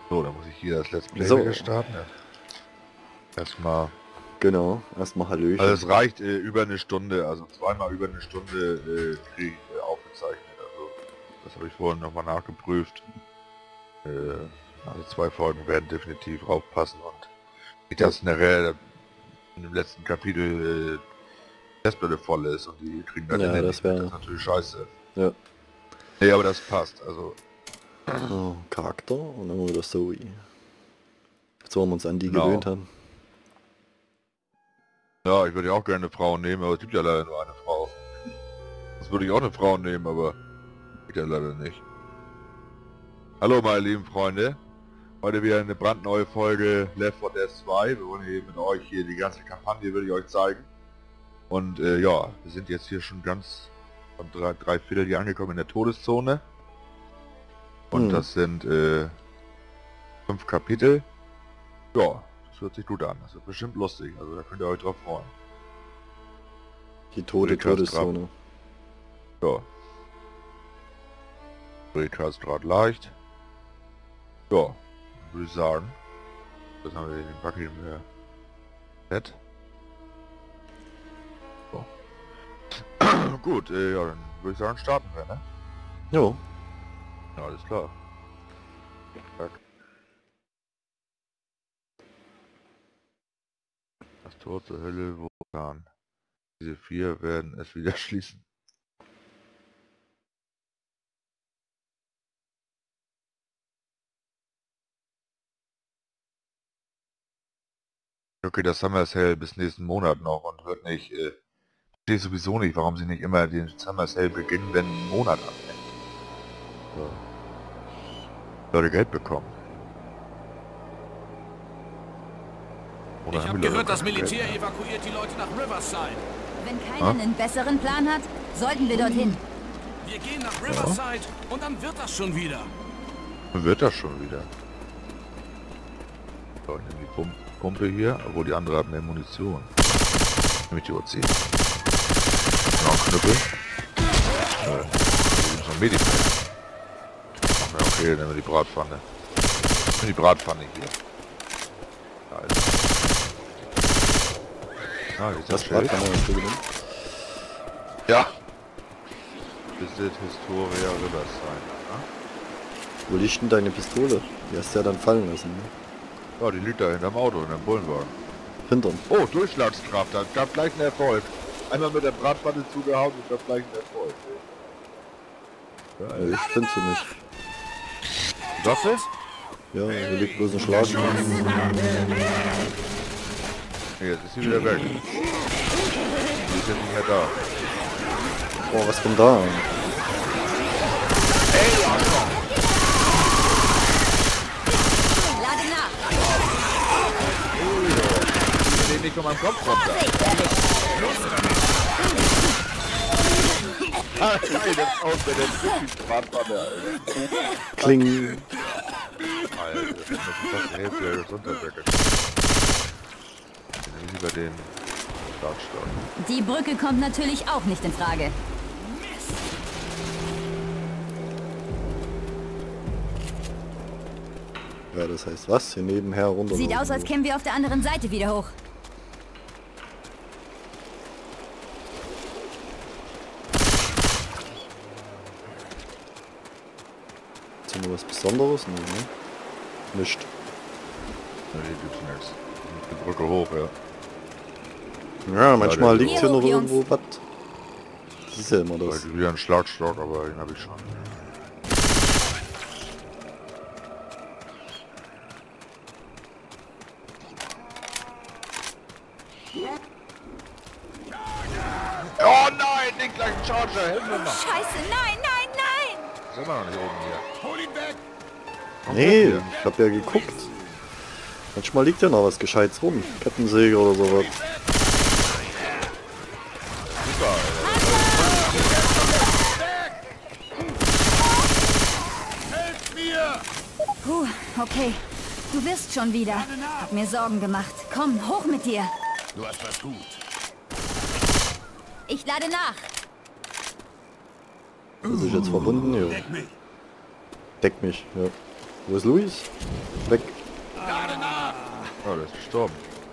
So, dann muss ich hier das Let's Play So. wieder starten. Ja. Erstmal. Genau, erstmal Hallöchen. Also es reicht über eine Stunde, also zweimal über eine Stunde krieg ich aufgezeichnet. Also das habe ich vorhin nochmal nachgeprüft. Also 2 Folgen werden definitiv raufpassen und nicht, dass nachher in dem letzten Kapitel die Festplatte voll ist und die kriegen dann Ja, nicht das mit. wäre... Das ist natürlich scheiße. Ja. Nee, aber das passt. Also Oh, Charakter und dann wieder Zoe. So haben wir uns an die Genau. gewöhnt haben. ja, ich würde ja auch gerne eine Frau nehmen, aber es gibt ja leider nur eine Frau. Das würde ich auch eine Frau nehmen, aber geht ja leider nicht. Hallo meine lieben Freunde. Heute wieder eine brandneue Folge Left 4 Dead 2. Wir wollen hier mit euch hier die ganze Kampagne, will ich euch zeigen. Und ja, wir sind jetzt hier schon ganz von drei Viertel hier angekommen in der Todeszone. Und das sind 5 Kapitel. Ja, das hört sich gut an. Das wird bestimmt lustig. Also da könnt ihr euch drauf freuen. Die tote Todeszone. Ja. Schwierigkeitsgrad leicht. Ja, würde ich sagen. Das haben wir den Backe mehr nett. So. Gut, ja, dann würde ich sagen, starten wir, ne? Jo. Ja, alles klar. Zack. Das Tor zur Hölle, Vulkan. Diese 4 werden es wieder schließen. Okay, das Summer Sale bis nächsten Monat noch und wird nicht, verstehe sowieso nicht, warum sie nicht immer den Summer Sale beginnen, wenn ein Monat anfängt. So. Leute Geld bekommen. Oder Ich habe gehört, das Militär evakuiert die Leute nach Riverside. Wenn keiner einen besseren Plan hat, sollten wir dorthin. Wir gehen nach Riverside und dann wird das schon wieder. Wird das schon wieder. So, ich nehme die Pumpe hier, obwohl die andere hat mehr Munition. Nehme ich die UC. Noch ein Knüppel. So ein Medipack. Ja, okay, dann nehmen wir die Bratpfanne. Ich nehme die Bratpfanne hier. Alter. Ah, die ist Das das war Schild. kann man genommen. Ja. Visit Historia Riverside. Ja? Wo liegt denn deine Pistole? Die hast du ja dann fallen lassen, ne? Ja, die liegt da hinterm Auto, in dem Bullenwagen. Hintern. Oh, Durchschlagskraft, das gab gleich einen Erfolg. Einmal mit der Bratpfanne zugehauen und gab gleich einen Erfolg. Ja, ich finde sie nicht. Waffe? Ja, hier liegt bloß ein Schlag. Nee, jetzt ist sie wieder weg. Die ist ja nicht mehr da. Oh, was kommt da? Lade nach. Ich seh nicht von meinem Kopf runter. Ah, geil, das aus mit der Bratpfanne, Alter. Kling. Alter, das ist fast die Hälfte des Unterdeckers. Ich nehme lieber den Startstock. Die Brücke kommt natürlich auch nicht in Frage. Ja, das heißt was? Hier nebenher runter. Sieht aus, als kämen wir auf der anderen Seite wieder hoch. Ist hier noch was Besonderes? Nee, ne? Nicht. Na, hier gibt's nichts. Die Brücke hoch, ja. Ja, manchmal der- liegt hier noch Hier hoch, irgendwo was. Das ist ja immer das. Vielleicht wieder ein Schlagstock, aber den habe ich schon. Oh nein, den gleichen Charger, helfen wir mal. Scheiße, nein, nein, nein! Sind wir noch nicht oben hier. Hol ihn weg! Nee, ich hab ja geguckt. Manchmal liegt ja noch was Gescheites rum. Kettensäge oder sowas. Super, Helft mir! Puh, okay. Du wirst schon wieder. Hab mir Sorgen gemacht. Komm, hoch mit dir. Du hast was gut. Ich lade nach. Das ist jetzt verbunden, ja. Deck mich. Deck mich, ja. Wo ist Luis? Weg. Oh, der ist gestorben.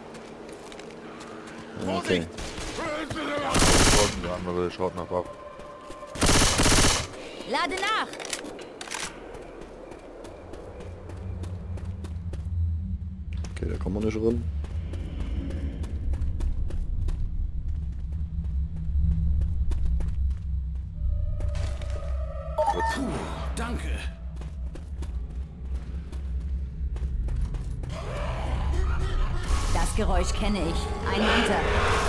Okay. Der andere schaut nach ab. Lade nach! Okay, da kommen wir nicht ran. Puh, danke. Das Geräusch kenne ich. Ein Hunter.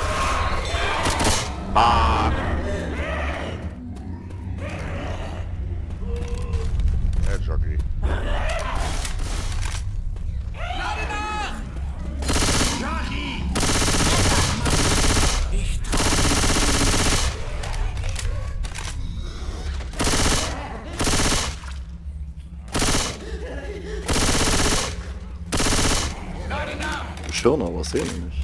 Hey, Jockey. Schirn, aber sehen wir nicht.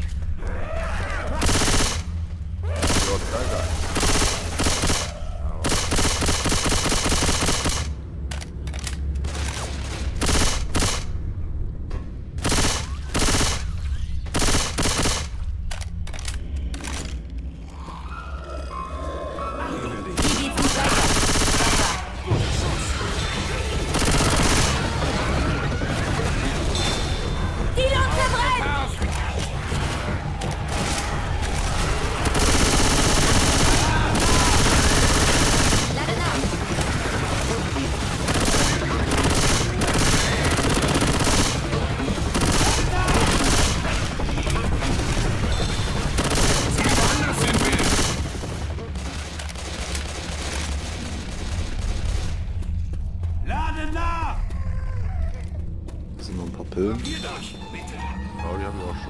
Da sind noch ein paar Pillen. Ja, die haben wir auch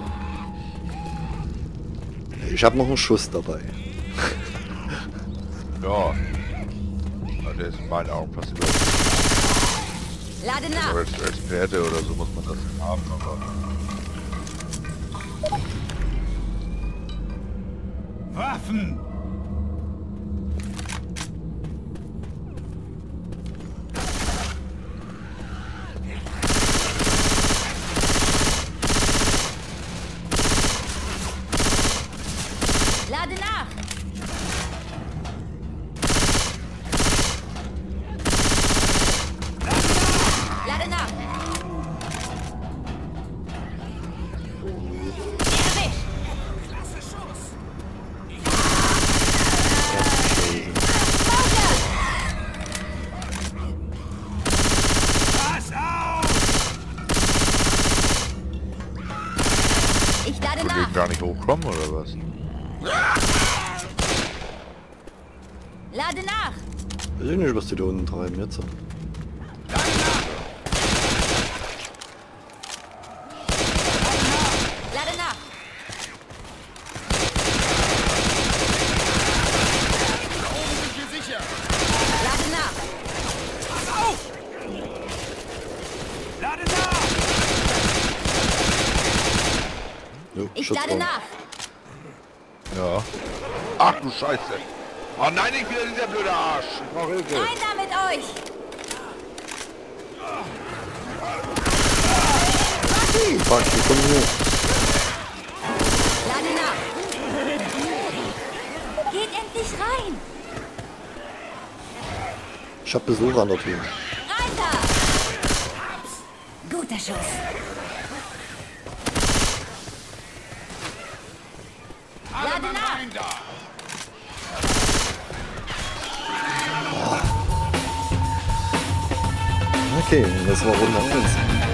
schon. Ich habe noch einen Schuss dabei. Ja. Der ist in meinen Augen fast über. Lade nach! Aber als Experte oder so muss man das haben, aber. Waffen! Lade nach! Lade nach! Erwischt! Klasse Schuss! Pass auf! Ich lade Will nach! die gar nicht hochkommen oder was? Lade nach! Weiß ich nicht, was die da unten treiben jetzt. Lade nach! Da oben sind wir sicher! Lade nach! Pass auf! Lade nach! Jo, Ich Schutz lade dran. nach! Ja. Ach du Scheiße. Oh nein, nicht wieder dieser blöde Arsch. Ich brauch Hilfe. Rein da mit euch! Fuck, die kommen hier. Lade nach! Geht endlich rein! Ich hab Besuch an der Tür. Rein da! Guter Schuss! Alle Lade Mann nach! rein da! Okay, das war Runde 1.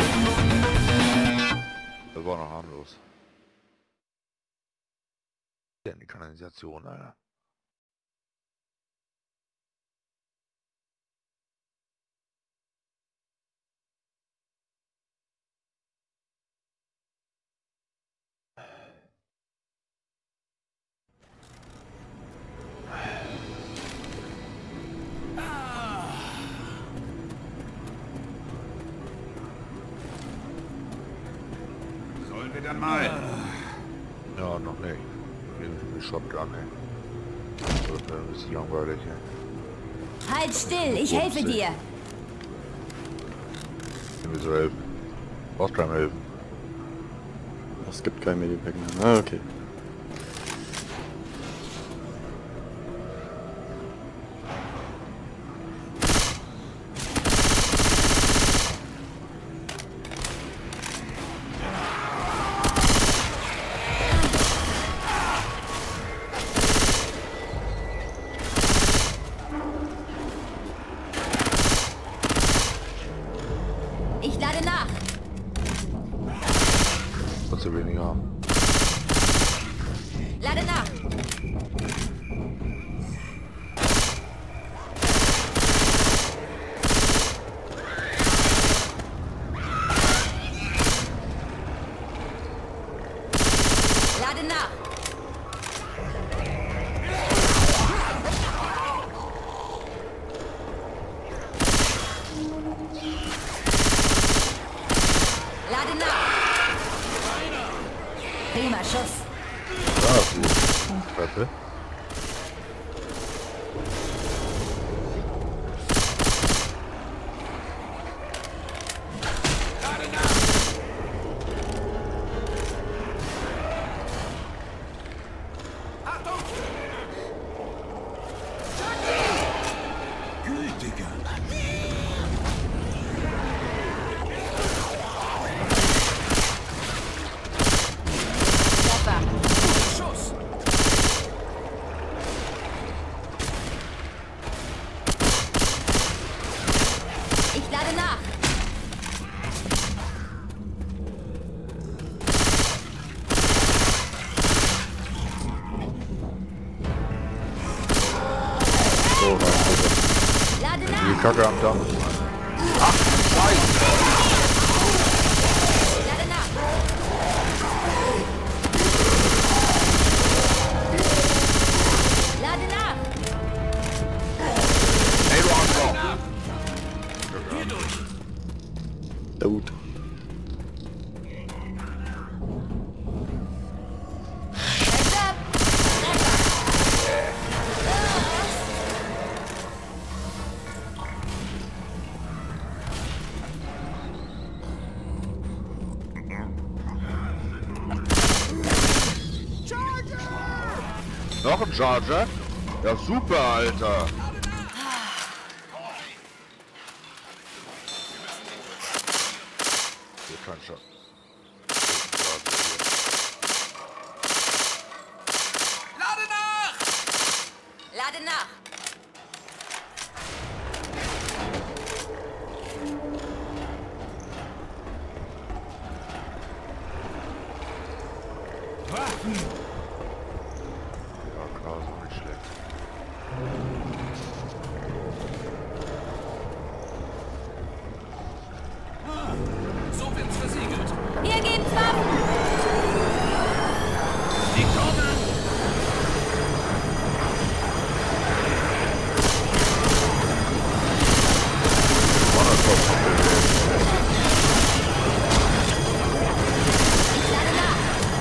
Das war noch harmlos. Ja, die Kanalisation, Alter. Sollen wir dann mal? Ja, noch nicht. Die Shotgun, ey. Das wird ein bisschen langweilig, ey. Halt still, ich helfe dir! irgendwie so helfen. Brauchst keinem helfen. Es gibt kein Medipack mehr. Ah, okay. Ich lade nach. Was wir weniger haben. Lade nach. Lade nach. Lade nach. Prima Schuss. Ah, gut. Treppe. Treffer. Schuss! Ich lade nach. So, rein, bitte. Lade Die nach. Kacke am Damm. Lade nach. Lade nach. Ey, du Arschloch! Ja, gut. Heads up. Noch ein Charger? Ja, super, Alter. Hier kein Charger. Lade nach! Lade nach. Waffen! Ja, klar, so nicht schlecht. So wird's versiegelt. Hier gibt's Waffen. Die kommen! Lade nach.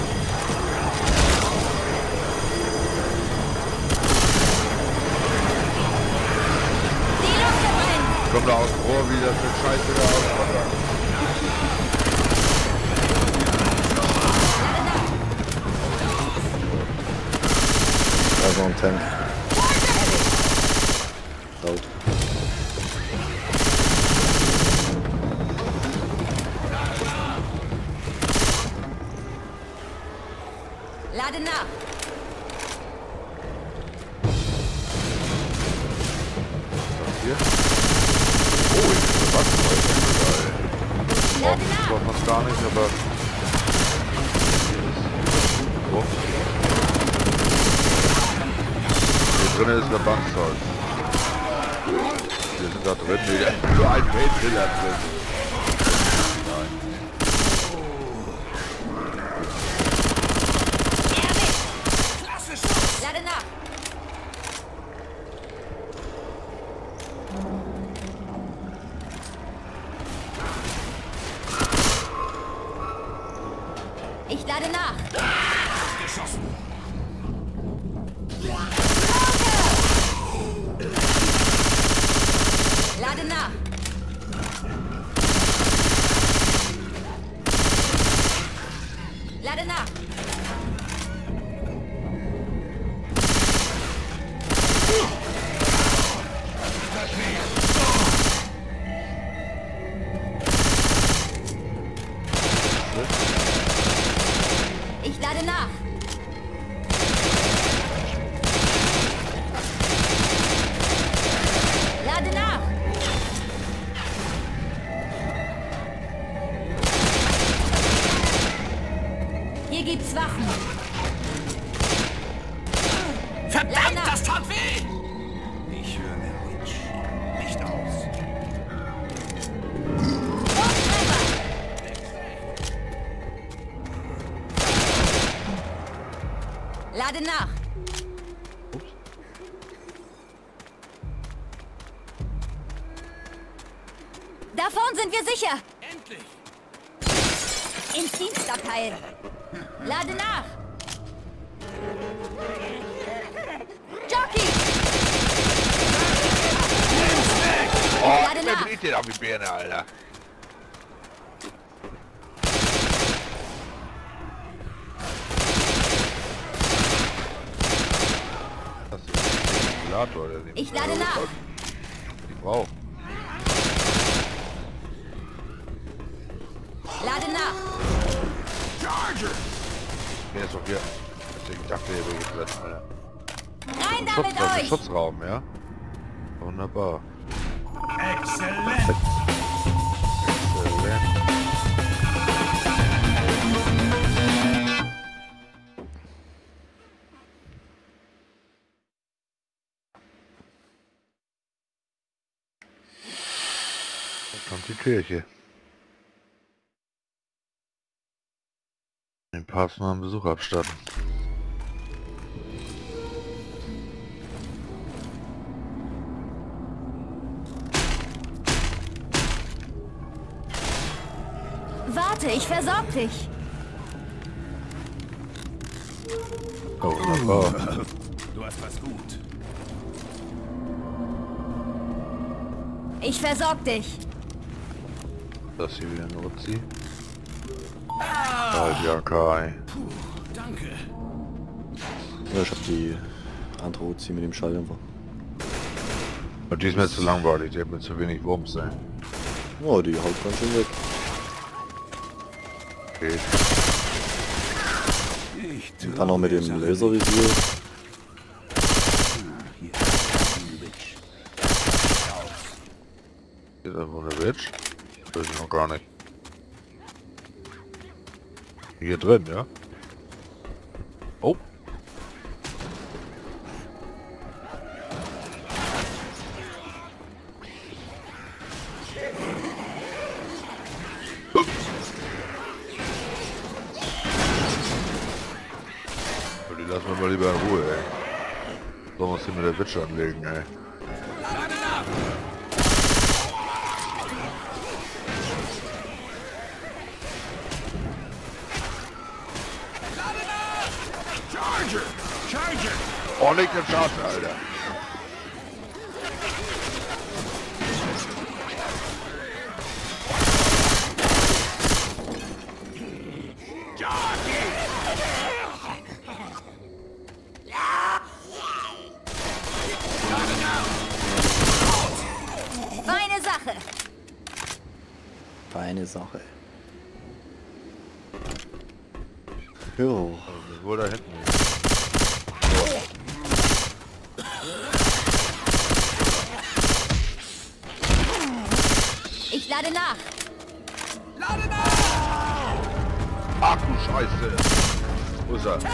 Die Luft brennt. Kommt da aus dem Rohr wieder für Scheiße da aus. Da ist noch ein Tank. Laut. Lade nach. Hier. Oh, ich bin gewachsen, Alter. Lade nach. Braucht man gar nicht, aber... Oh. Hier drin ist der Bankzeug. Wir sind da drin, nee, nur ein Painkiller drin. Nein. Erwischt. Klasse Schuss! Lade nach. Ich lade nach. Geschossen! Lade nach. lade nach. Ich lade nach. Lade nach. Hier gibt's Waffen. Verdammt, das tat weh! Ich höre mir Witch nicht aus. Lade nach. Ups. Da vorn sind wir sicher. Endlich! Ins Dienstabteil. Lade nach. Jockey! Oh, Lade wer nach. dreht den auf die Birne, Alter? Das ist ein Ventilator, der Ich lade nach. Wow. Lade nach. Charger! Der ist doch hier. Ich dachte, der wäre jetzt drin, Alter. Rein da Schutz, mit also euch. Schutzraum, ja? Wunderbar. Exzellent! Exzellent. Da kommt die Kirche. Den Papst mal einen Besuch abstatten. Warte, ich versorg dich. Oh, wunderbar. Du hast was gut. Ich versorg dich. Das hier wieder ein Uzi. Ja, Kai. Danke. Ja, ich hab die andere Uzi mit dem Schalldämpfer. Und die ist mir zu langweilig, die hat mir zu wenig Wumms, ey. Oh, die haut ganz schön weg. Geht. Ich Dann noch mit dem Laservisier. Ist da wohl eine Witch? Das ist noch gar nicht. Hier drin, ja? Oh. Die lassen wir mal lieber in Ruhe, ey. Sollen wir uns hier mit der Witch anlegen, ey. Charger! Charger! Oh, nicht den Charger, Alter. Feine Sache. Feine Sache. Jo. Also, wohl da hinten. Ich lade nach. Ach du Scheiße. Wo ist er?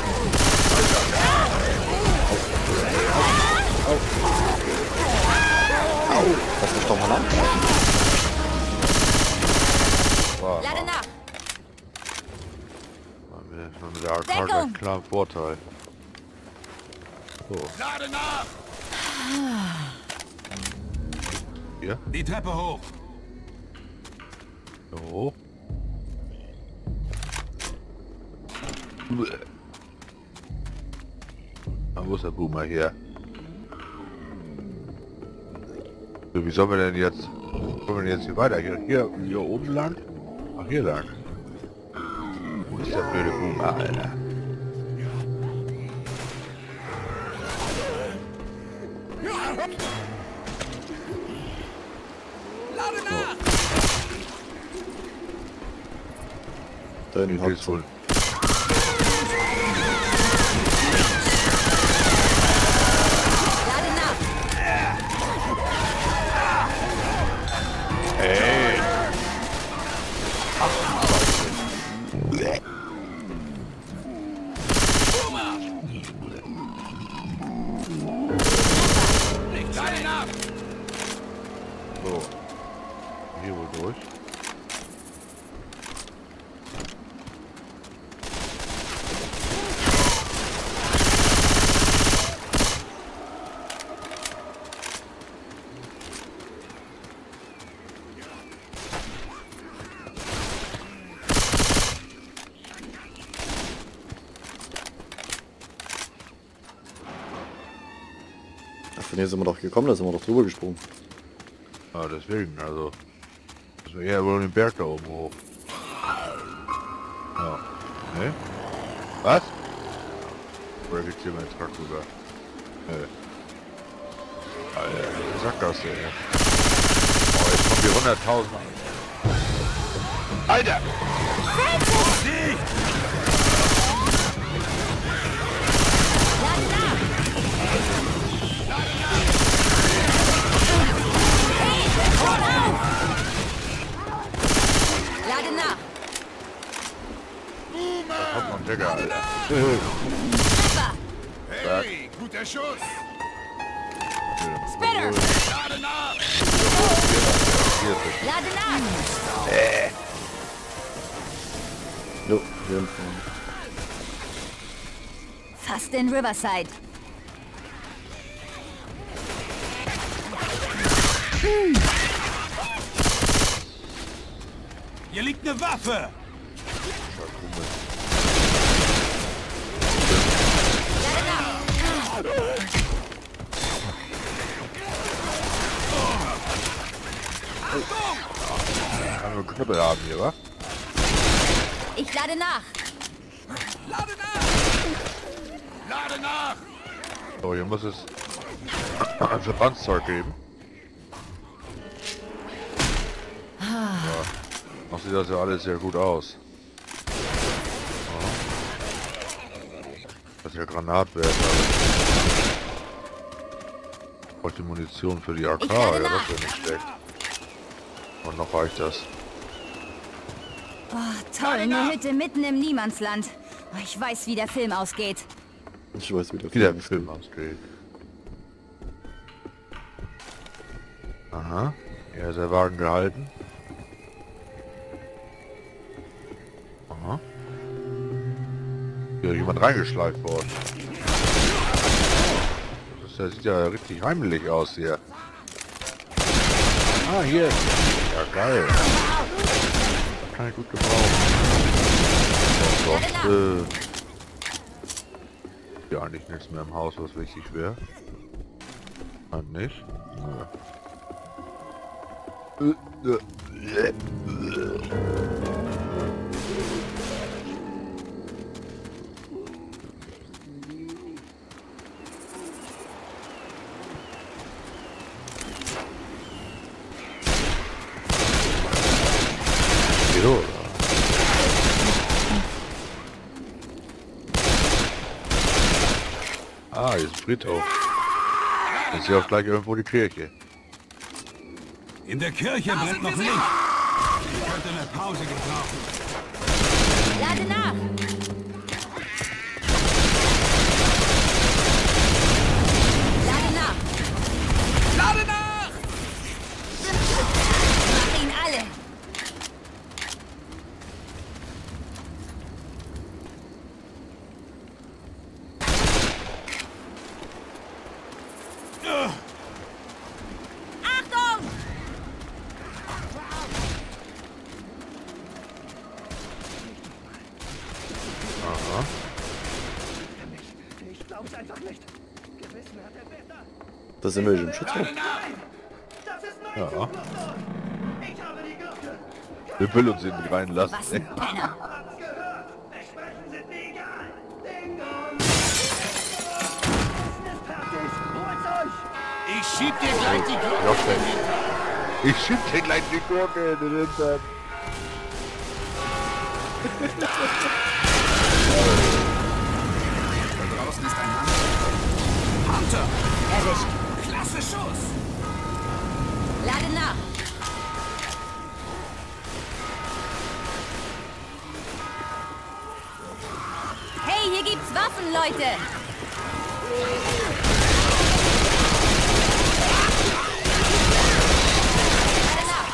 Lass mich doch mal an. War, Lade nach. haben wir schon mit der AK Deckung. einen klaren Vorteil. So, Lade nach! hier. Die Treppe hoch! So. Wo ist der Boomer hier? So, wie sollen wir denn jetzt... Wollen wir denn jetzt hier weiter? Hier oben lang? Ach, hier lang. Wo ist der blöde Boomer, Alter? Lade nach! Da hinten Den hat's geht's wohl. Lade nach! Ey! Lade nach! So. Hier wohl durch. Von hier sind wir doch gekommen, da sind wir doch drüber gesprungen. Ja, deswegen, also. Müssen wir eher wohl den Berg da oben hoch. Ja. Ne? Was? Oder geht's hier mal ins Kack rüber? Ne. Alter, Sackgasse, ey. Oh, jetzt kommen die 100.000 an. Alter! Lade nach! Lade nach! Da kommt noch ein Digger, Alter. Treffer! Hey, guter Schuss! Spitter! Lade nach! Hier ist es. Lade nach! Jo, hier hinten. Fast in Riverside. Hier liegt eine Waffe! Kann nur Knüppel haben hier, wa? Ich lade nach. Lade nach! Lade nach! So, hier muss es ein Verbandszeug geben. Ja. Noch sieht das ja alles sehr gut aus. Das ist ja Granatwerfer. Auch die Munition für die AK, Ich ja, lade das nach. wäre nicht schlecht. Und noch reicht das. Oh, toll, eine Hütte mitten im Niemandsland. Oh, ich weiß, wie der Film ausgeht. Ich weiß, wie der Wie der ist. Film ausgeht. Aha. Ja, ist der Wagen gehalten. Aha. Hier ist jemand reingeschleift worden. Das sieht ja richtig heimlich aus hier. Ah, hier. Ja, geil. Das kann ich gut gebrauchen. Sonst, ja, eigentlich nichts mehr im Haus, was wichtig wäre. Und nicht? So. Ah, hier ist ein Friedhof. Jetzt ist hier auch gleich irgendwo die Kirche. In der Kirche brennt noch Licht. Ich könnte eine Pause gebrauchen. Lade nach. Lade nach. Lade nach! Mach ihn alle. Achtung! Aha. Ich glaub's einfach nicht. Gewissen hat er besser. Das sind wir im Schutzraum. Das ist mein Ja. Zufluchtsort. Ich habe die Glocke. Wir will uns ihn nicht reinlassen. Was ein Penner. Hab's gehört. schieb dir gleich die Glocke in den Ich schieb dir gleich die Gurke in den Hintern. Da draußen ist ein Hunter. Erwischt. Klasse Schuss. Lade nach. Hey, hier gibt's Waffen, Leute. Lade nach.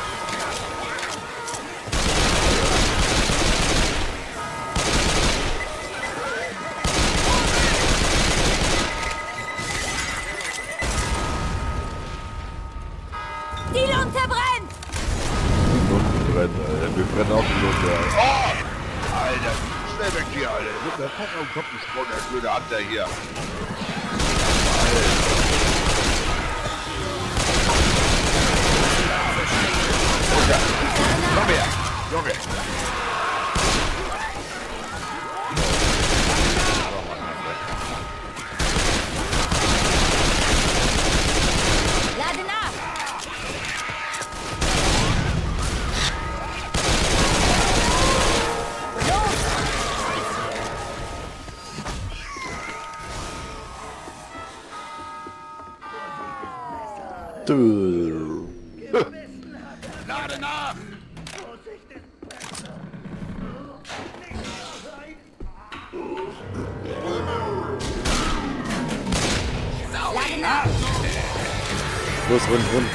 Die Lunte brennt! Lunten brennen, Alter. Wir brennen auch die Lunte. Oh! Alter, schnell weg hier, Alter. Mit der Kopf am Kopf gesprungen, der blöde Hunter hier. Alter. Komm her, Junge. Lade nach! Lade nach. Lade nach! Los, rund.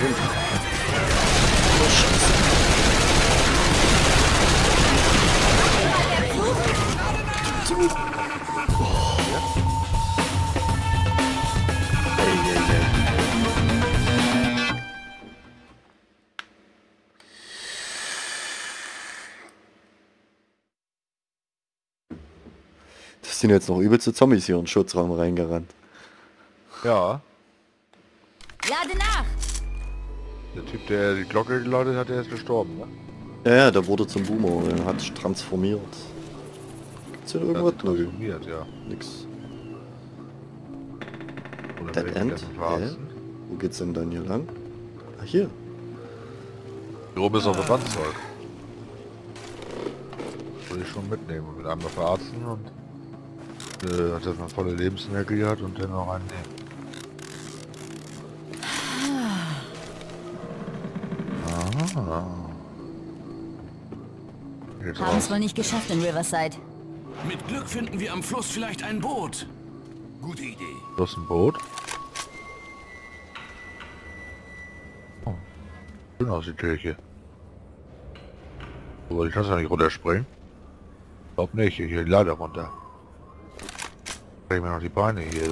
Das sind jetzt noch übelste Zombies hier in den Schutzraum reingerannt. Ja, Lade nach! der Typ, der die Glocke geläutet hat, der ist gestorben, ne? Ja, der wurde zum Boomer, der hat sich transformiert. Gibt's hier irgendwas? Nö, Transformiert, ja. nix. Oder Dead will ich End? das verarschen? Wo geht's denn dann hier lang? Ah, hier. Hier oben ist auch Verbandszeug. Würde ich schon mitnehmen und mit einmal verarzten und dass man volle Lebensenergie hat und dann noch einen nehmen. Ah. Jetzt Haben es raus. wohl nicht geschafft in Riverside. Mit Glück finden wir am Fluss vielleicht ein Boot. Gute Idee. Das ist ein Boot. Oh. Schön aus die Kirche. Wollte ich das ja nicht runterspringen? Glaub nicht, hier die Leiter runter. Krieg mir noch die Beine hier.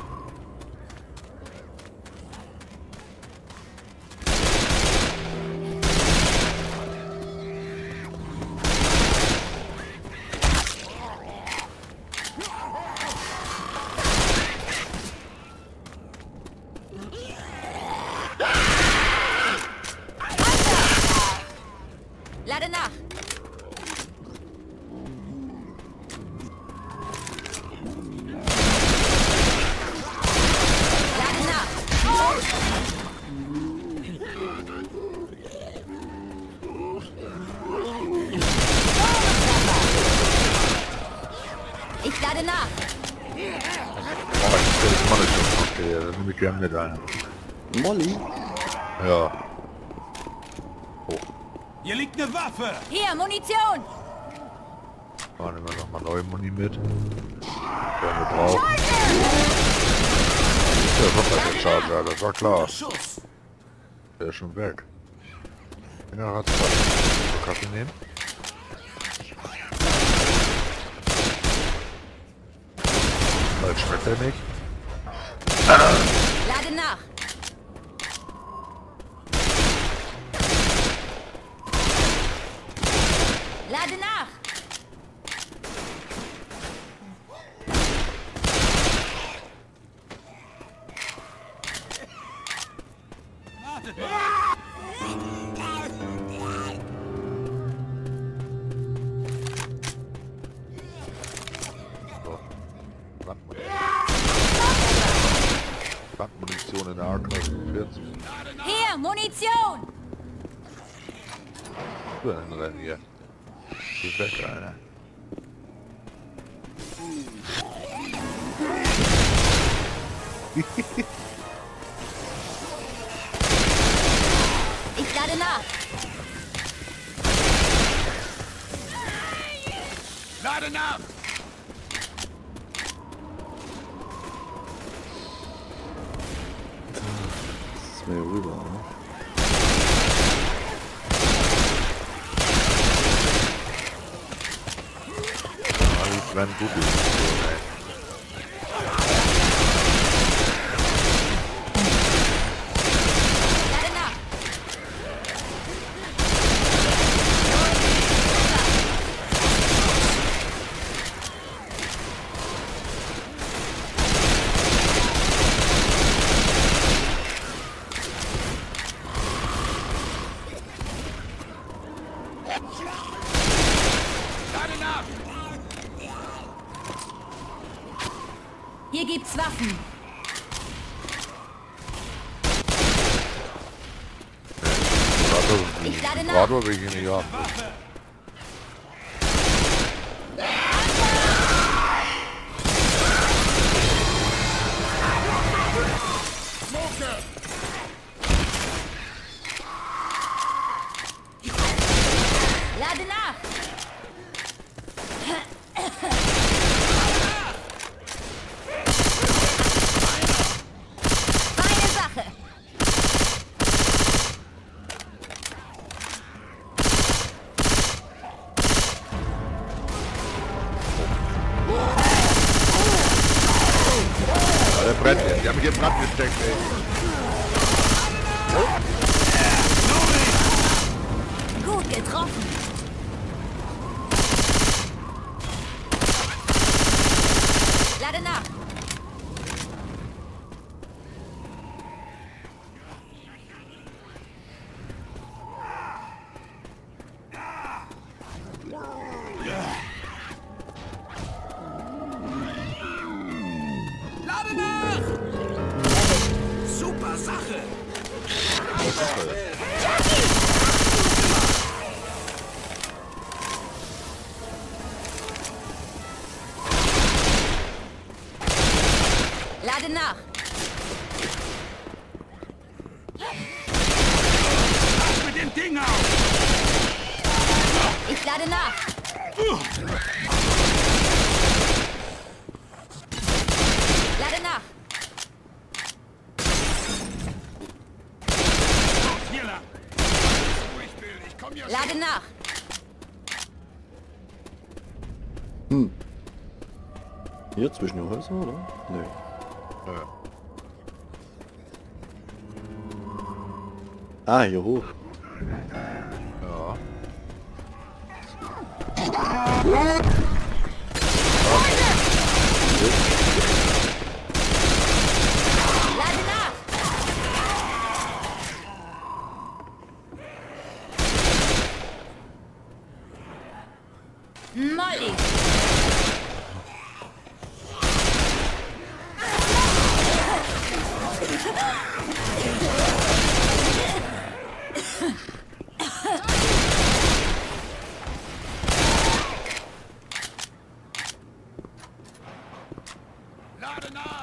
Lade nach! Lade nach! Ich lade nach! Oh, ich Mann ist schon okay, das nehme ich gerne mit ein. Molly? Ja. Hier liegt eine Waffe. Hier, Munition! Da nehmen wir nochmal neue Muni mit. Der wir brauchen. Ja, kommt halt der Charger, das war klar. Schuss. Der ist schon weg. Ja, hat's was. Kaffee nehmen. Weil schmeckt er nicht. Lade nach! Lade nach! Brandmunition eine AK-47. Hier, Munition! Für ein Rennen hier. Geh weg, Alter. Ich lade nach. Lade nach! Das ist mir rüber, ne? Ich renn gut in die rein. Lade nach. Lade nach! Hier gibt's Waffen. Ich lade nach. Radar will ich nicht haben. Lade nach. Feine Sache. Ja, der brennt jetzt. Die haben mich in Brand gesteckt, ey. Gut getroffen. Lade nach. Lade nach! Super Sache! Lade nach. Pass mit dem Ding auf! Ich lade nach. Lade nach. Hier lang! Wo ich will, ich komm ja schon. Lade nach. Hier zwischen den Häusern, oder? Nee. Ja. Ah, hier hoch. Ja. Lade nach. Molly. Lade nach!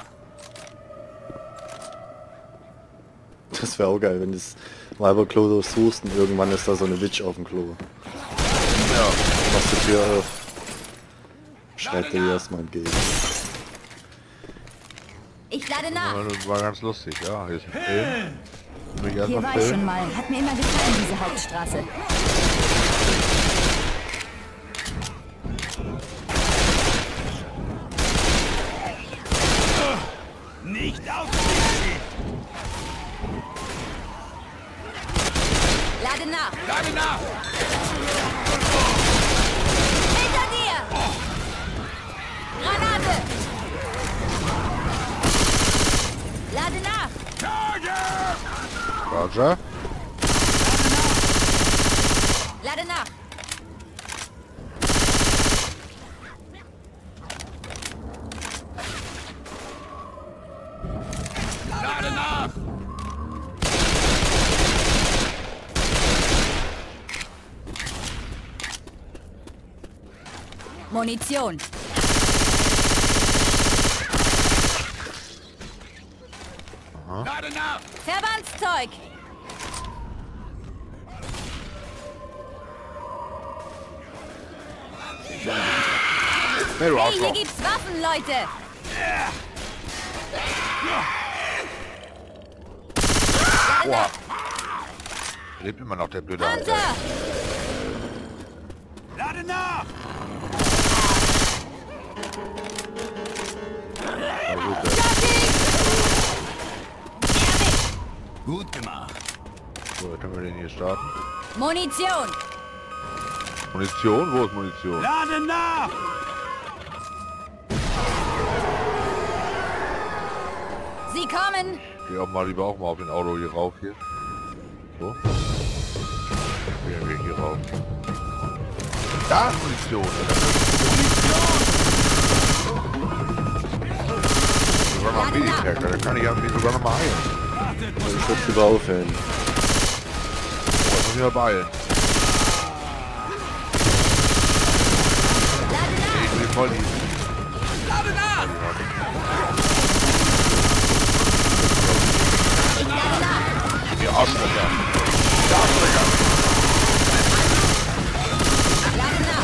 Das wäre auch geil, wenn du das Weiberklo durchsuchst und irgendwann ist da so eine Witch auf dem Klo. Ja. Machst die Tür auf. Schreit dir erstmal entgegen. Ich lade nach. Das war ganz lustig, ja. Hier ist ein Film. Will ich Hier erstmal war ich schon filmen? mal. Hat mir immer gefallen, diese Hauptstraße. Nicht aufstehen! Lade nach. Lade nach! Hinter dir. Granate. Lade nach. Target! Roger. Lade nach. Lade nach! Munition. Lade nach! Verbandszeug. Nee, du Hey, hier Arschloch. gibt's Waffen, Leute. Boah. Lebt immer noch der blöde Alter. Panzer. Lade nach! Ja, gut, Jogging. Gut gemacht. so, jetzt können wir den hier starten. Munition. Munition? Wo ist Munition? Lade nach! Sie kommen. Geh auch mal lieber auch mal auf den Auto hier rauf hier. So. Gehen wir hier rauf. Da ist Munition. Sogar noch ein Meditech, da kann ich irgendwie sogar noch mal heilen. Ich würde lieber aufhören. Oh, jetzt muss ich mal beeilen. Lade nach. Ich will voll lieben. Lade nach! Lade nach. Die Arschlöcher. Die Arschlöcher. Lade nach.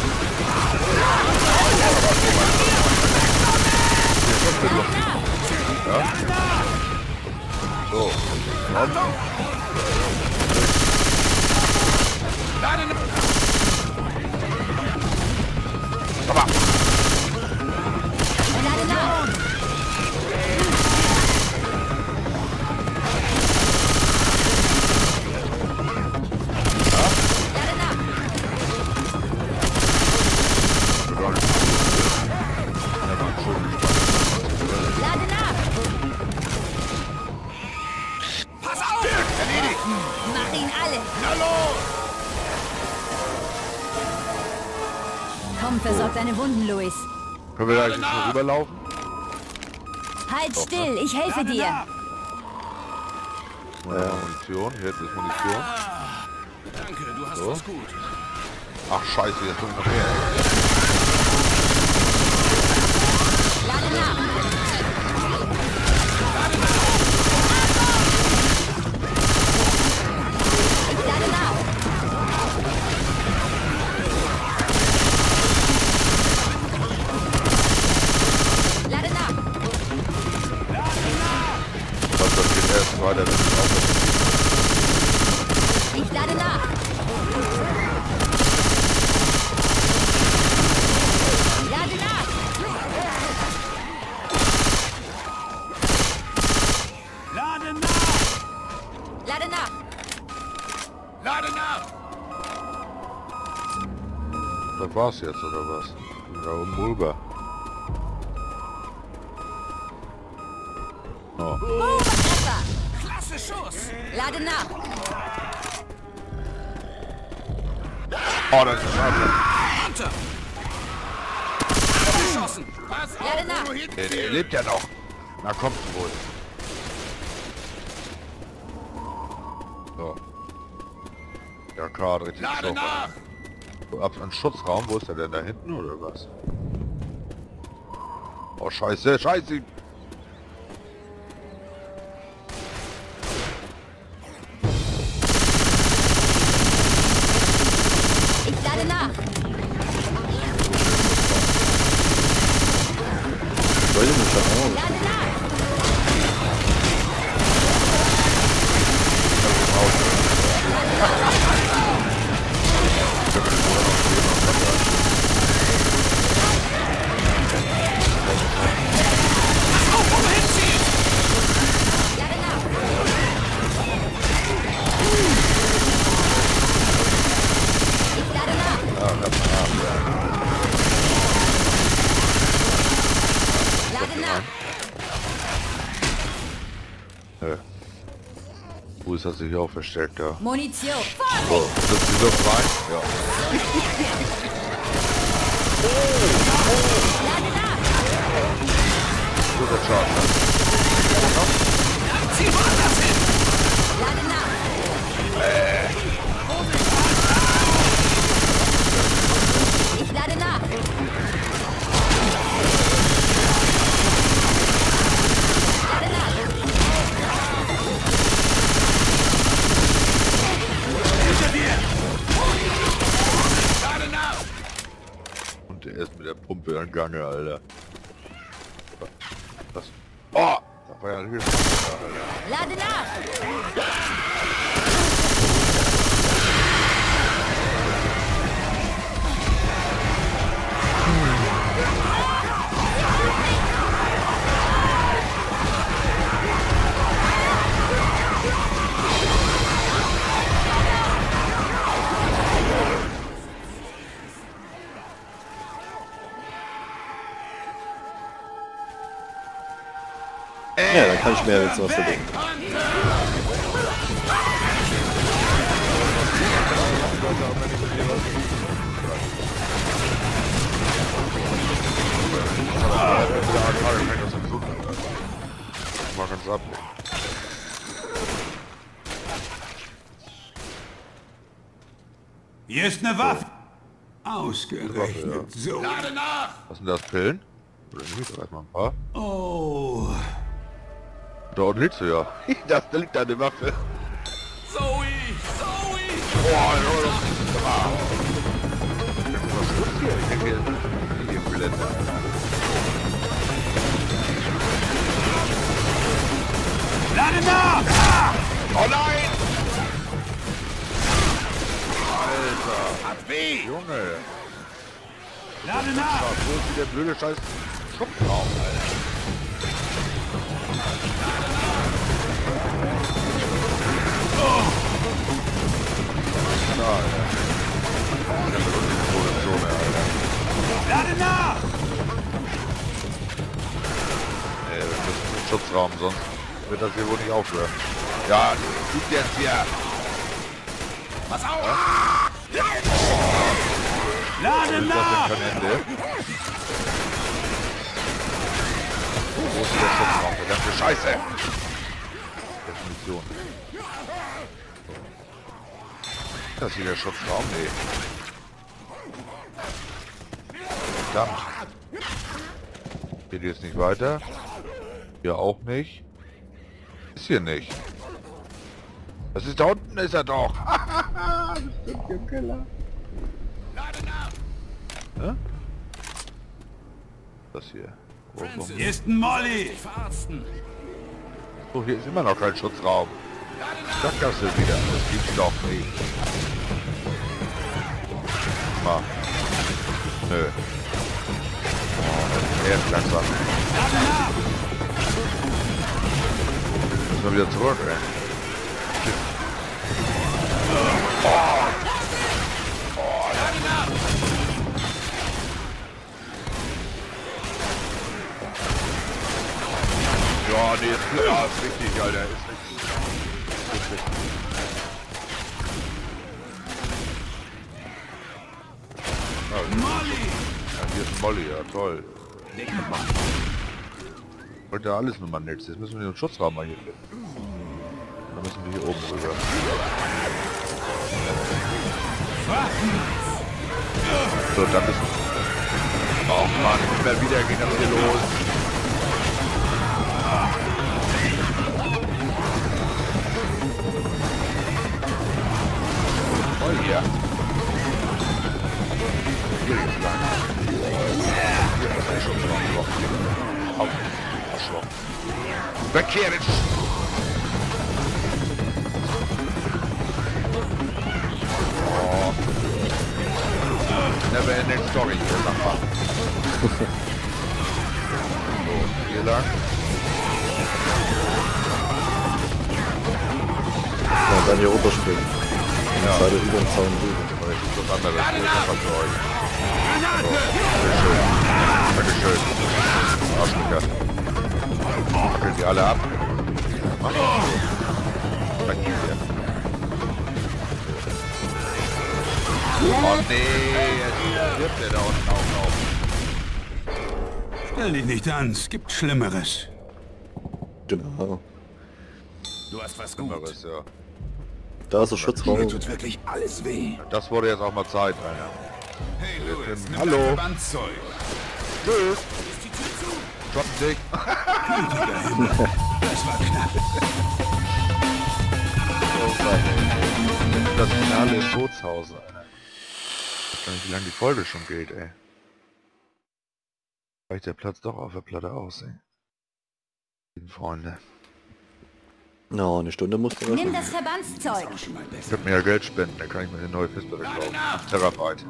So. Und? Lade nach! Aber. Lade nach. Lade nach. Lade nach. Pass auf! Erledigt! Mach ihn alle. Na los! Komm, versorg deine Wunden, Luis. Können wir da jetzt noch rüberlaufen? Halt still, ich helfe Lade dir. nach! Munition, jetzt ist Munition. Danke, du hast So. was gut. Ach scheiße, jetzt kommt noch mehr. Lade nach. Ich lade nach. Lade nach. Was, das geht erst weiter, wenn es aufhört. Ich lade nach. Lade nach. Lade nach! Lade nach. Lade nach! Das war's jetzt, oder was? Da oben rüber. Oh. Boom, Treffer. Klasse Schuss! Lade nach. Oh, das ist schade. Hunter! Geschossen! Pass Lade auf, nach. wo du hin- Der lebt ja noch. Na kommt wohl. So. Ja klar, richtig Lade Stoff. nach! So, ab an Schutzraum, wo ist der denn da hinten oder was? Oh scheiße, scheiße! Ich lade nach. Soll ich mich schon aus? Lade nach. Lade nach. Ich lade nach. Lade nach. Wo ist das sich auch versteckt da? Munition. So, Vorsicht. sitzt die Luft rein? Ja. Lade nach. Guter Schaden. Zieh woanders hin! Lade nach. Ich lade nach. Der ist mit der Pumpe an Gange, Alter. Das. Oh! Da war ja ein Hilfe. Lade nach! Ja, dann kann ich mir jetzt was verdenken. Mal ganz ab. Hier ist eine Waffe. Ausgerechnet so. Lade nach! Was sind das, Pillen? Oder nicht? Oder erstmal ein paar? Oh. Da unten liegt sie ja. Da liegt eine Waffe. Zoe! Boah, was ist hier? Ich denke, hier Blende. Lade nach! Oh nein! Hat weh! Junge! Lade nach! Wo ist der blöde Scheiß Schubtraum, Alter? Da, Alter. Ich hab wirklich eine Position mehr, Alter. Lade nach! Nee, wir müssen in den Schutzraum, sonst wird das hier wohl nicht aufhören. Ja, gib jetzt hier! Pass auf! Ja? Lade Das nach! ist kein Ende. Wo ist der Schutzraum? Verdammte Scheiße! Definition. Ist das hier der Schutzraum? Nee. Verdammt. Geht jetzt nicht weiter. Hier auch nicht. Ist hier nicht. Das ist da unten, ist er doch. Das ist der Keller. Hä? Das hier. Hier ist ein Molly! Oh, hier ist immer noch kein Schutzraum. Sackgasse wieder. Das gibt's doch nicht. Mal. Nö. Oh, er ist langsam. Müssen wir wieder zurück, ey. Ja, nee, ist richtig, Alter. Ist richtig. Molly! Ja, hier ist ein Molly, ja toll. Wollte ja alles mit meinem Netz. Jetzt müssen wir den Schutzraum mal hier finden. Dann müssen wir hier oben rüber. So, dann müssen wir... Oh Mann, immer wieder geht das hier los. Oh ja. Hier geht's lang. Hier ist ein Schutzraum. Auf. Arschloch. Verkehrt. Oh. Never ending story hier lang. So, hier lang. Ja, dann hier runterspringen. Ja. Seite über den Zaun rüber. Das ist das andere, das ist einfach für euch. So, Dankeschön. Dankeschön. Arschlöcher. Wackeln die alle ab. Mach mal. Dann geht der. Oh nee, jetzt wirft der da unten auch auf. Stell dich nicht an, es gibt Schlimmeres. Genau. Du hast was gut. Anderes, ja. Da ist der Schutzraum. Mir tut wirklich alles weh. Das wurde jetzt auch mal Zeit, Alter. Hey, Louis, nimm Hallo. dein Verbandzeug. Tschüss. Ist die Tür zu? Schottendick. Gütiger Himmel. Das war knapp. Das Finale im Bootshause. Ich weiß gar nicht, wie lange die Folge schon geht, ey. Reicht der Platz doch auf der Platte aussehen. Lieben Freunde. Na, eine Stunde musst du Nimm rechnen. das Verbandszeug. Ich könnte mir ja Geld spenden, dann kann ich mir eine neue Festplatte kaufen. Terabyte.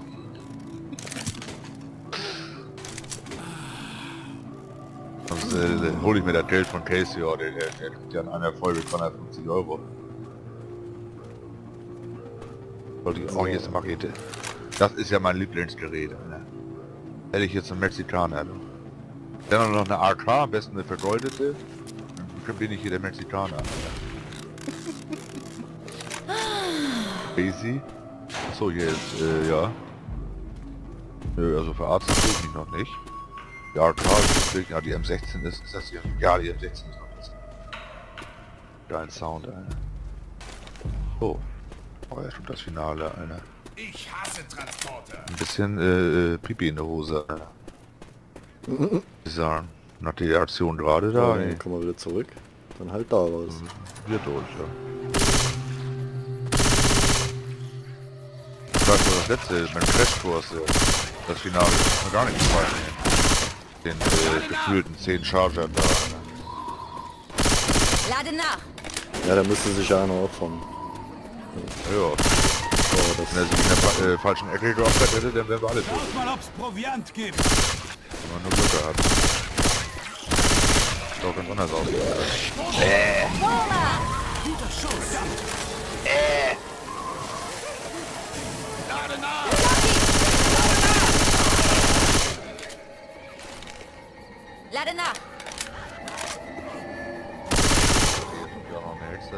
Sonst hole ich mir das Geld von Casey, oder der kriegt ja in einer Folge 250 €. Wollte ich auch jetzt Pakete. Das ist ja mein Lieblingsgerät. Ne? Hätte ich jetzt einen Mexikaner. Ne? Dann noch eine AK, am besten eine vergoldete. Dann bin ich hier der Mexikaner. Casey. Achso, hier ist, ja. Nö, also verarztet bin ich noch nicht. Die AK ist wirklich, ja, die M16 ist das hier? Ja, die M16 ist noch das. Geilen Sound, Alter. Oh. Oh, ja, schon das Finale, Alter. Ich hasse Transporter. Ein bisschen, Pipi in der Hose, Alter. Ich sagen, nach der Aktion gerade da, Ja, ey. dann kommen wir wieder zurück. Dann halt da raus. Wir durch, ja. Ich weiß nur das letzte, mein Crashkurs, das Finale, ist mir gar nicht gefallen, ey. Den gefühlten 10 Charger da. Lade nach. Ja, da müsste sich ja einer opfern. Ja, So, das wenn er sich in der falschen Ecke geopfert hätte, dann wären wir alle tot. Schaut mal, ob's Proviant gibt. Wenn man nur Glück gehabt. Sieht auch ganz anders aus. Guter Schuss. Lade nach. Lade nach. Hier ist ja noch eine Hexe.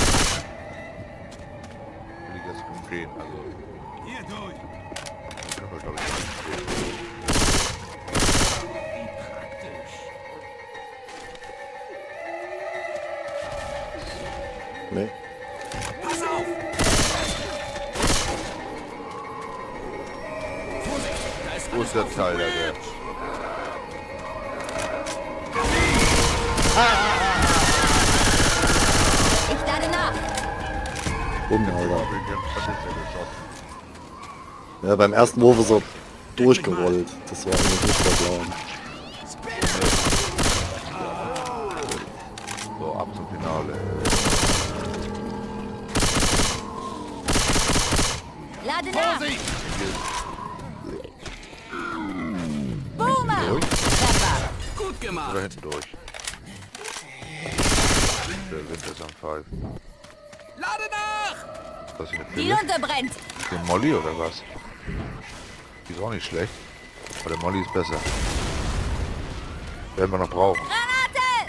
Will ich jetzt umgehen, also. Hier durch. Können wir, glaube ich, nicht umgehen. Wie praktisch. nee. Pass auf. Vorsicht, da ist Wo ist der Teil, der? Ich lade nach. Alter. Ja, beim ersten Wurf ist er durchgerollt. Das war eigentlich nicht der Plan. So, ab zum Finale. Lade nach. Vorsicht. Boomer. Durch? Treffer. Gut gemacht. Oder hinten durch? Der Wind ist am Pfeifen. Lade nach. Ist das hier eine Die Pille? Lunte brennt. Den Molly oder was? Die ist auch nicht schlecht. Aber der Molly ist besser. Werden wir noch brauchen. Granate.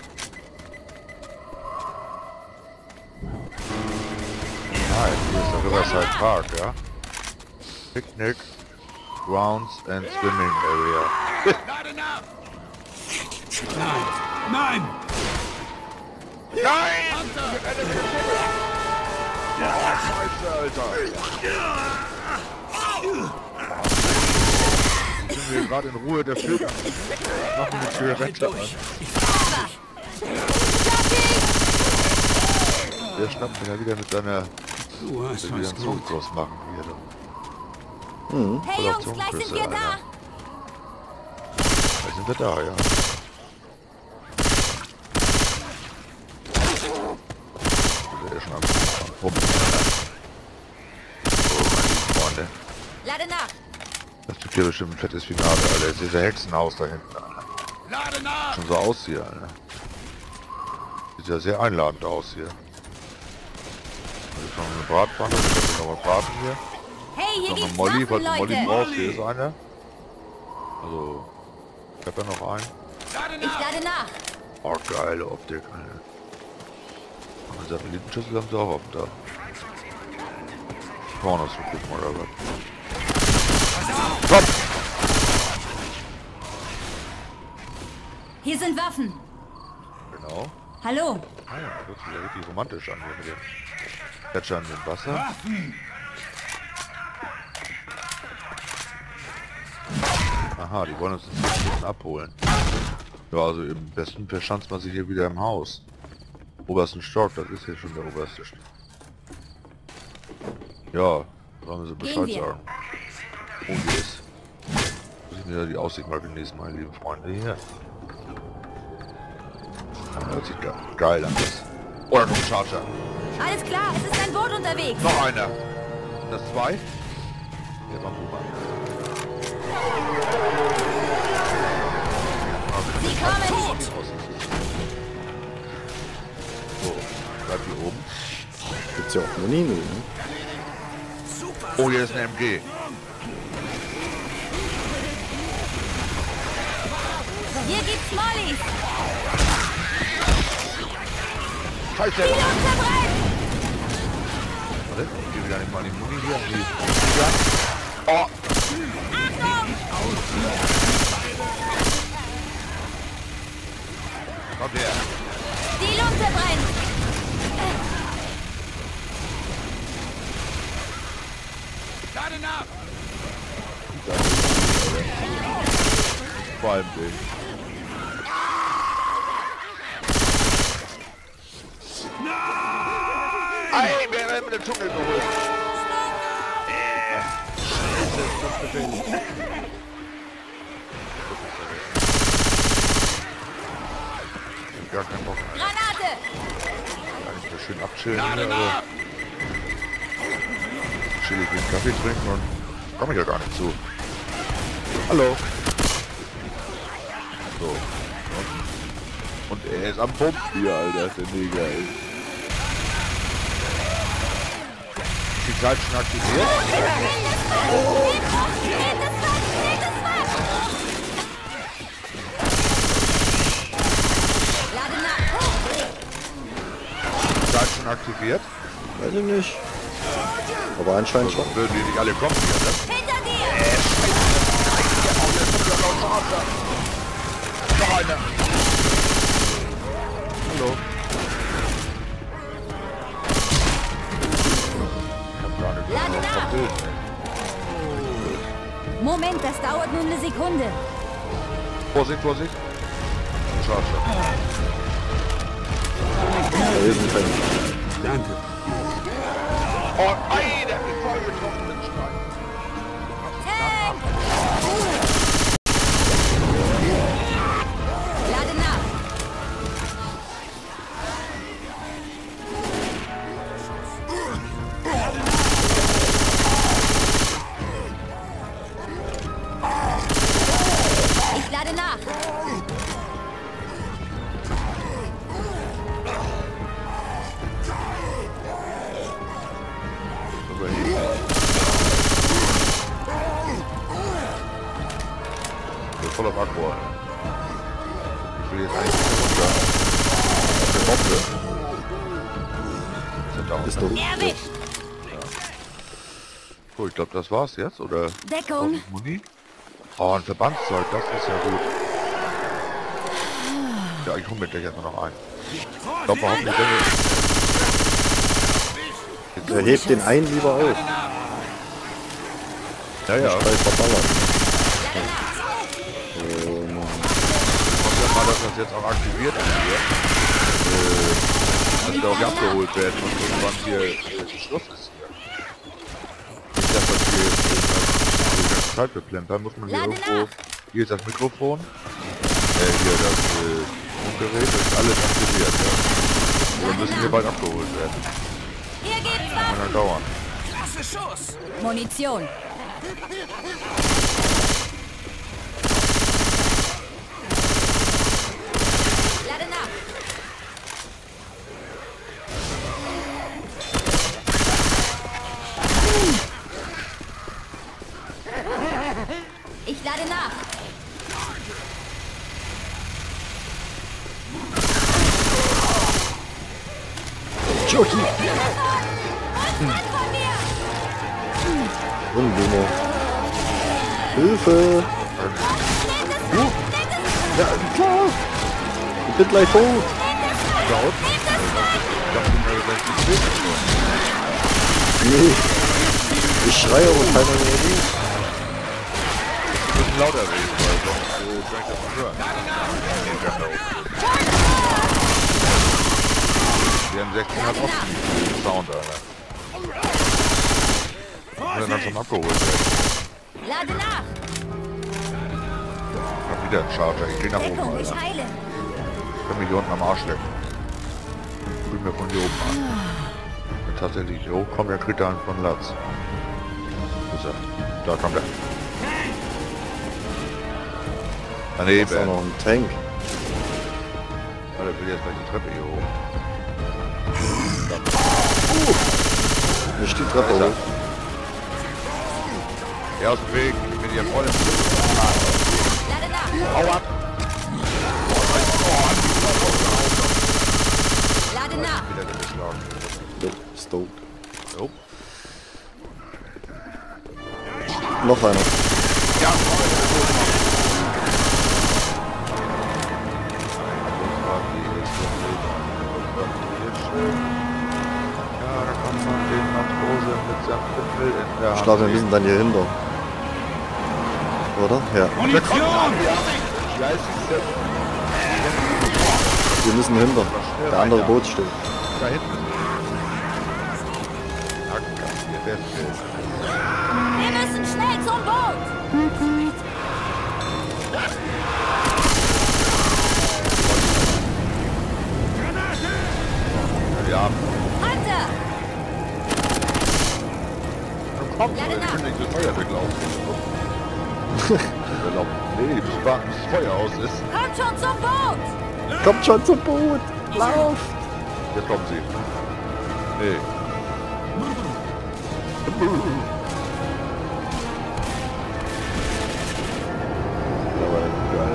Nein, hier ist der Riverside Park, ja? Picnic, Grounds and Swimming Area. Lade nach. Nein. Scheiße, Alter! Sind wir gerade in Ruhe der Film an. Machen eine Zigarette an. Der schnappt mich ja wieder mit seiner... Du hast Will wieder einen Zug draus machen hier. Hey Voll auf Jungs, gleich sind Zungenküsse, wir da. Alter. Da sind wir da, ja. Der ist schon am Pumpen. So, meine lieben Freunde. Lade nach. Das gibt hier bestimmt ein fettes Finale, Alter. Jetzt ist dieser Hexenhaus da hinten, Alter. Lade nach. Schon so aus hier, Alter. Sieht ja sehr einladend aus hier. Hier ist noch eine Bratpfanne, wir können noch mal braten hier. Hey, hier Noch eine gibt's Molly, Waffen, was du Molly Leute. brauchst, hier ist eine. Also, ich hab ja noch einen. Lade Ich nach. lade nach. Oh, geile Optik, Alter. Und Satellitenschüssel haben sie auch auf dem Dach. Vorne ist gucken oder was? Komm! Hier sind Waffen. Genau. Hallo. Ah ja, das hört sich ja richtig romantisch an hier mit dem Plätschern im Wasser. Waffen. Aha, die wollen uns jetzt ein bisschen abholen. Ja, also im besten verschanzt man sich hier wieder im Haus. Obersten Stock, das ist hier schon der oberste Stock. Ja, sollen wir sie Bescheid wir. sagen. Oh, hier ist. Muss ich ich mir die Aussicht mal genießen, meine lieben Freunde hier. Das sieht geil aus. Oder noch ein Charger. Alles klar, es ist ein Boot unterwegs. Noch einer. Das 2. Hier machen wir mal. Sie kommen. So, bleibt hier oben. Gibt's ja auch Muni, ne? Oh, hier ist ein MG. Hier gibt's Mollys. Scheiße. Pilot verbrennt. Warte, ich gebe gar nicht mal die Muni hier. Oh. Achtung. Kommt her. Die Lunte brennt. Lade nach! Vor allem Ding. Ey, wir haben den Dschungel geholt. Scheiße, ist das gefährlich. Gar keinen Bock. Granate. Kann ich das schön abchillen hier, aber chillig den Kaffee trinken und komme ich ja gar nicht zu. Hallo. So. Und er ist am Pumpen hier, Alter, der Neger, ey. Ist die Zeit schon aktiviert? Lade nach. Ist die Zeit schon aktiviert? Weiß ich nicht. Aber anscheinend schon. Würden die nicht alle kommen hier, ne? Hinter dir. Noch einer. Hallo. Ich hab gar nicht Lade mehr nach. verbildet. Moment, das dauert nur eine Sekunde. Vorsicht, Vorsicht. Charge. Da ist ein Fan. Danke. Oh, ey, der hat mich voll getroffen mit dem Stein. Tank. Lade nach. Ich lade nach. Voll auf Akku. Ich will jetzt eigentlich nicht runter. Der Bombe. Sind da Ist unten. doch. Erwischt. Cool, ich glaube, das war's jetzt, oder? Deckung. Muni? Oh, ein Verbandszeug, das ist ja gut. Ja, ich hole mir gleich erstmal noch ein. Ich glaube, hoffentlich Er hebt den einen lieber auf. Ja, ja. Schrei verballert. Und dann mal, dass das jetzt auch aktiviert ist hier. Dass wir auch hier abgeholt werden und irgendwann hier Schluss ist hier. Nicht, dass das hier jetzt die ganze Zeit beplempern, muss man hier Lade irgendwo... nach. Hier ist das Mikrofon. Hier das Funkgerät, das ist alles aktiviert. Ja. Wir müssen hier bald abgeholt werden. Hier geht's Kann was. ja dauern. Klasse Schuss! Munition. Lade nach. Ich lade nach. Jockey! Und weg von mir. Unbemo. Hilfe! Ja, klar! Ich bin gleich tot! Laut? Ich dachte, du bist Nee. Ich schreie aber keiner mehr ruft. ein bisschen lauter reden, weil sonst kann ich das nicht hören. Die haben 16 hat auch Sound, Alter. Und dann schon abgeholt werden. Lade nach. wieder ein Charger. Ich geh nach oben, Deckung, ich Alter. heile. Ich kann mich hier unten am Arsch lecken. Ich guck mir von hier oben an. Wenn tatsächlich hier hochkommt, dann kriegt er einen von Latz. Wo ist er? Da kommt er. Daneben. Da ist auch noch ein Tank. Alter, will jetzt gleich die Treppe hier hoch. Nicht die Treppe Da ist hoch. er. Aus dem Weg. Ich bin hier voll im Lade nach. Hau ab. Lade nach. Wieder der geschlagen. Jo, stoked. Oh. Noch einer. Ja, voll. Ja, da kommt man den Matrose mit seinem Pimmel in der Hand. Ich glaube, wir müssen dann hier hinter. Oder? Ja. Munition! Ja, es ist der Wir müssen hinter. Der andere Boot steht. da hinten. Hacken, hier, wer steht. Wir müssen schnell zum Boot. Ja, Hunter. komm, Ja, ich genau. bin nicht das Feuer weglaufen. Nee, bis warten, bis das Feuer aus ist. Kommt schon zum Boot. Kommt schon zum Boot! Lauf! Jetzt kommen sie. Nee. Aber geil.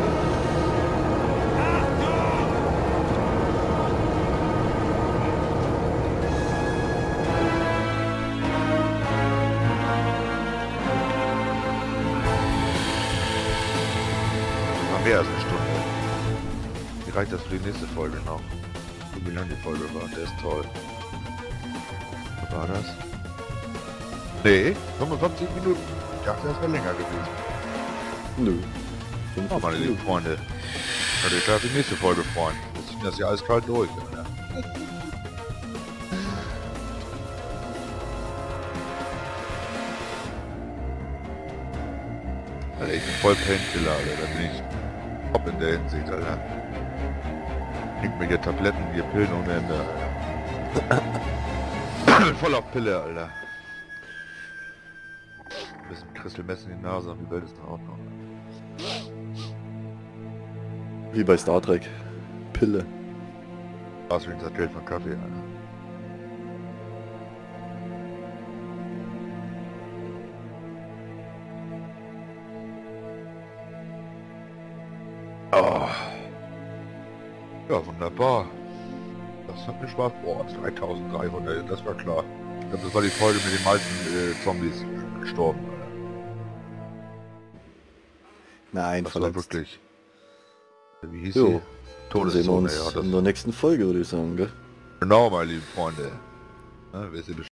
Mal mehr als eine Stunde. Wie reicht das für die nächste Folge noch? Wie lange die Folge war? Der ist toll. Was war das? Nee, 55 Minuten. Ich dachte, das wäre länger gewesen. Nö. Oh, meine lieben Freunde. Könnt ihr euch auf die nächste Folge freuen. Wir ziehen das hier eiskalt durch. Alter. Alter, ich bin voll Painkiller, Alter. Da bin ich top in der Hinsicht, Alter. Kriegt mir hier Tabletten, hier Pillen ohne Ende, Alter. Voll auf Pille, Alter. Ein bisschen Crystal-Mess in die Nase und die Welt ist in Ordnung. Wie bei Star Trek. Pille. Was wie ein Sattel von Kaffee, Alter. Oh. Ja, wunderbar. Das hat mir Spaß. Boah, 3300, das war klar. Ich glaube, das war die Folge mit den meisten Zombies gestorben. Alter. Nein, Das war verletzt. wirklich... Wie hieß Jo. sie? Dann sehen wir Todeszone, uns ja. Das in der nächsten Folge, würde ich sagen, gell? genau, meine lieben Freunde. Ja, wisst ihr Bescheid.